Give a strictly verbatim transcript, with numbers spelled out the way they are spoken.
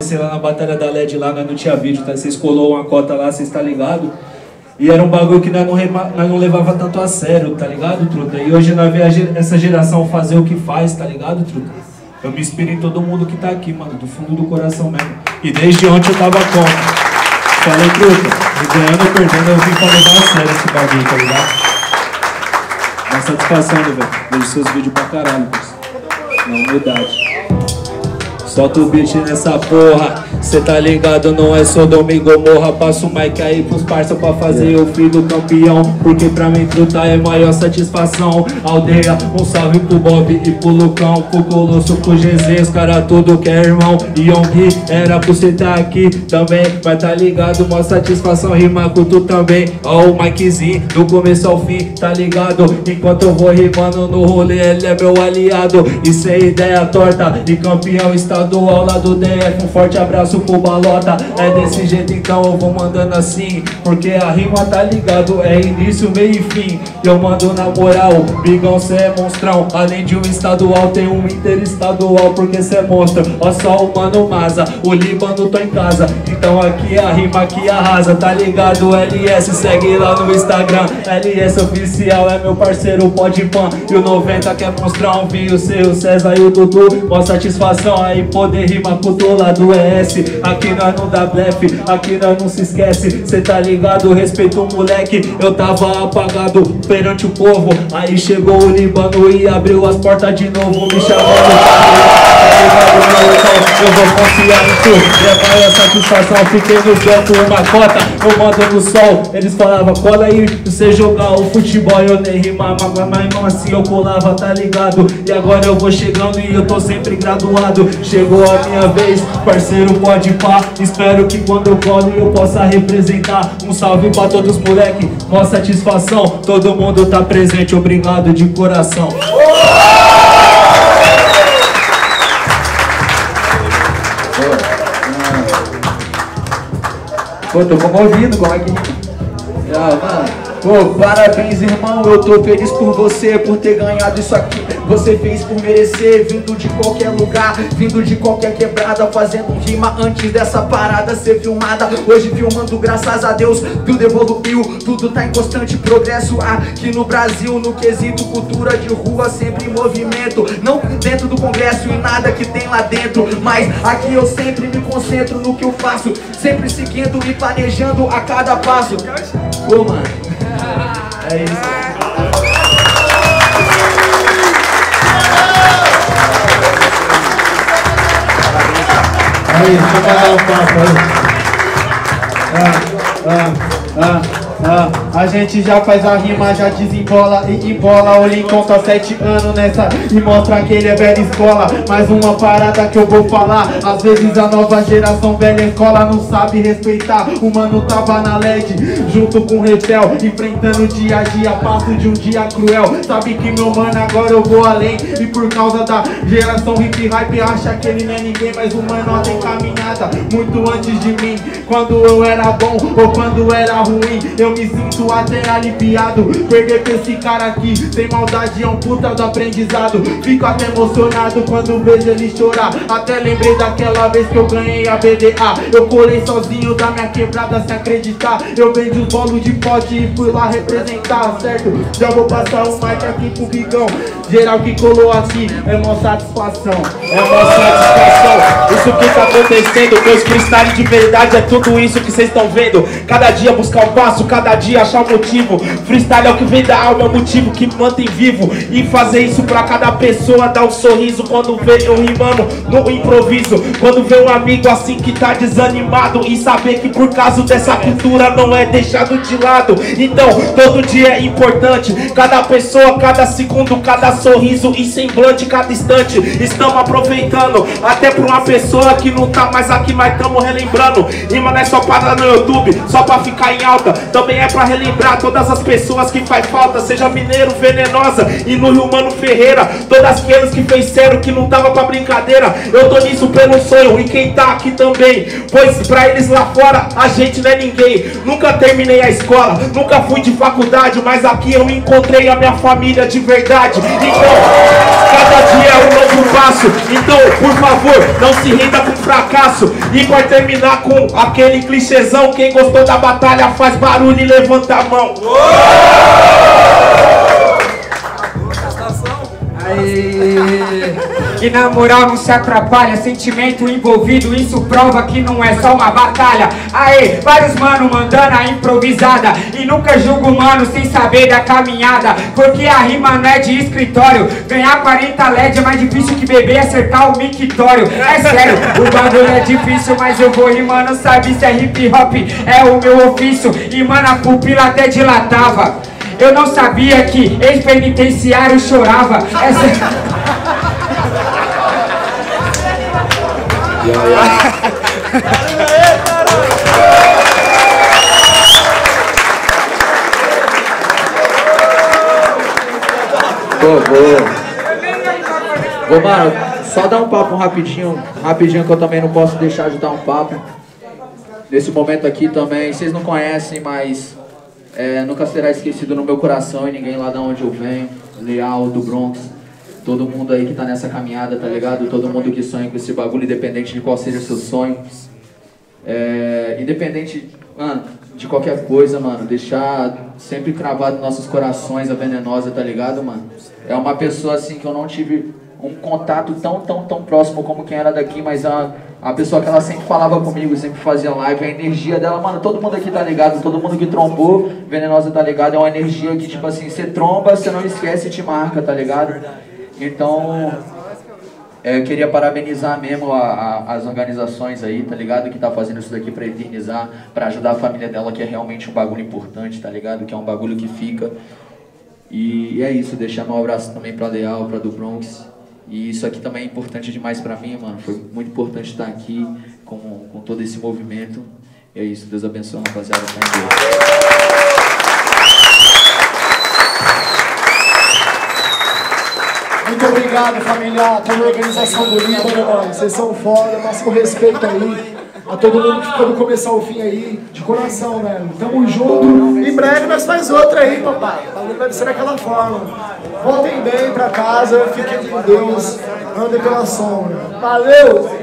acontecer lá na Batalha da L E D, lá nós não tinha vídeo, tá? Vocês colou uma cota lá, vocês tá ligado? E era um bagulho que nós não, rema, nós não levava tanto a sério, tá ligado, truta? E hoje nós vemos essa geração fazer o que faz, tá ligado, truta? Eu me inspiro em todo mundo que tá aqui, mano, do fundo do coração mesmo. E desde ontem eu tava como? Falei, truta, me ganhando ou perdendo, eu vim pra levar a sério esse bagulho, tá ligado? Uma satisfação, né, velho? Vejo seus vídeos pra caralho, parceiro. Na humildade. Solta o beat nessa porra, cê tá ligado, não é só domingo morra. Passa o mic aí pros parça pra fazer o filho do campeão, porque pra mim truta é maior satisfação. Aldeia, um salve pro Bob e pro Lucão, pro Colosso, pro G Z, os cara tudo que é irmão. Yonggi, era pra cê tá aqui também, vai tá ligado, maior satisfação rimar com tu também. Ó o Mikezinho, do começo ao fim, tá ligado? Enquanto eu vou rimando no rolê, ele é meu aliado. E sem ideia torta, e campeão estadual lá do D F, um forte abraço pro Balota. É desse jeito então eu vou mandando assim, porque a rima tá ligado, é início, meio e fim. Eu mando na moral, bigão cê é monstrão. Além de um estadual tem um interestadual, porque cê é monstro. Ó só o Mano Maza, o Líbano tô em casa. Então aqui a rima que arrasa, tá ligado? L S, segue lá no Instagram, L S oficial, é meu parceiro pode pan. E o noventa que é monstrão, vi o seu César e o Dudu. Mó satisfação aí poder rimar com o lado é S. Aqui nós não dá blefe, aqui nós não se esquece. Cê tá ligado, respeito o moleque. Eu tava apagado perante o povo, aí chegou o Líbano e abriu as portas de novo, me chamando. Eu vou confiar em tu, levar essa satisfação. Fiquei no campo, uma cota, eu mando no sol. Eles falavam, cola aí, você jogar o futebol. Eu nem rimava, mas não assim eu colava, tá ligado? E agora eu vou chegando e eu tô sempre graduado. Chegou a minha vez, parceiro pode pá. Espero que quando eu colo eu possa representar. Um salve pra todos os moleque, mó satisfação. Todo mundo tá presente, obrigado de coração. Pô, tô comovido, como é que... Ah, mano. Pô, parabéns, irmão, eu tô feliz por você, por ter ganhado isso aqui. Você fez por merecer, vindo de qualquer lugar, vindo de qualquer quebrada, fazendo rima antes dessa parada ser filmada. Hoje filmando, graças a Deus, tudo evoluiu, tudo tá em constante progresso aqui no Brasil. No quesito cultura de rua, sempre em movimento, não dentro do congresso e nada que tem lá dentro. Mas aqui eu sempre me concentro no que eu faço, sempre seguindo e planejando a cada passo. Pô, mano, é isso. Aí, deixa eu pagar o papo aí. Ah, ah, ah, ah. A gente já faz a rima, já desembola e embola. O Lincoln tá sete anos nessa e mostra que ele é velha escola. Mais uma parada que eu vou falar. Às vezes a nova geração velha escola não sabe respeitar. O mano tava na L E D, junto com o Repel, enfrentando dia a dia, passo de um dia cruel. Sabe que meu mano agora eu vou além. E por causa da geração hip hype acha que ele não é ninguém, mas o mano tem caminhada muito antes de mim. Quando eu era bom ou quando era ruim, eu me sinto até aliviado. Perder pra esse cara aqui sem maldade é um puta do aprendizado. Fico até emocionado quando vejo ele chorar. Até lembrei daquela vez que eu ganhei a B D A. Eu colei sozinho da minha quebrada sem acreditar. Eu vendi os bolos de pote e fui lá representar, certo? Já vou passar o mic aqui pro Bigão. Geral que colou aqui é uma satisfação, é uma satisfação. Isso que tá acontecendo, meus cristais de verdade, é tudo isso que vocês estão vendo. Cada dia buscar um passo, cada dia achar um motivo. Freestyle é o que vem da alma, é o motivo que me mantém vivo. E fazer isso pra cada pessoa, dar um sorriso quando vê eu rimando no improviso. Quando vê um amigo assim que tá desanimado e saber que por causa dessa cultura não é deixado de lado. Então todo dia é importante, cada pessoa, cada segundo, cada sorriso e semblante, cada instante. Estamos aproveitando até pra uma pessoa que não tá mais aqui, mas estamos relembrando. Rima não é só para no YouTube, só pra ficar em alta. Também é pra relembrar todas as pessoas que faz falta, seja Mineiro, Venenosa e no Rio Mano Ferreira. Todas aquelas que fez sério, que não tava pra brincadeira. Eu tô nisso pelo sonho e quem tá aqui também, pois pra eles lá fora a gente não é ninguém. Nunca terminei a escola, nunca fui de faculdade, mas aqui eu encontrei a minha família de verdade. Então, cada dia é um novo passo. Então, por favor, não se renda com fracasso. E vai terminar com aquele clichêzão: quem gostou da batalha faz barulho e levanta a mão. E na moral não se atrapalha, sentimento envolvido, isso prova que não é só uma batalha. Aê, vários mano mandando a improvisada, e nunca julgo mano sem saber da caminhada, porque a rima não é de escritório. Ganhar quarenta L E D é mais difícil que beber e acertar o mictório. É sério, o bagulho é difícil, mas eu vou rimando, sabe se é hip hop, é o meu ofício. E mano, a pupila até dilatava. Eu não sabia que ex-penitenciário chorava. Essa... Pô, vou. Vou, mano, só dar um papo rapidinho, rapidinho que eu também não posso deixar de dar um papo. Nesse momento aqui também, vocês não conhecem, mas é, nunca será esquecido no meu coração e ninguém lá de onde eu venho, Leal, do Bronx. Todo mundo aí que tá nessa caminhada, tá ligado? Todo mundo que sonha com esse bagulho, independente de qual seja o seu sonho. É, independente, mano, de qualquer coisa, mano, deixar sempre cravado nos nossos corações a Venenosa, tá ligado, mano? É uma pessoa assim que eu não tive um contato tão, tão, tão próximo como quem era daqui, mas a, a pessoa que ela sempre falava comigo, sempre fazia live, a energia dela, mano, todo mundo aqui tá ligado, todo mundo que trombou, Venenosa tá ligado, é uma energia que, tipo assim, você tromba, você não esquece e te marca, tá ligado? Então, é, eu queria parabenizar mesmo a, a, as organizações aí, tá ligado? Que tá fazendo isso daqui pra eternizar, pra ajudar a família dela, que é realmente um bagulho importante, tá ligado? Que é um bagulho que fica. E, e é isso, deixar meu abraço também pra Leal, pra do Bronx. E isso aqui também é importante demais pra mim, mano. Foi muito importante estar aqui com, com todo esse movimento. E é isso, Deus abençoe, rapaziada. Tá. Muito obrigado, família, toda a organização do Líbano, mano. Vocês são foda, mas com respeito aí a todo mundo que ficou do começo ao fim aí, de coração, velho. Tamo junto. Em breve nós faz outra aí, papai. O bagulho vai ser daquela forma. Voltem bem pra casa, fiquem com Deus, andem pela sombra. Valeu!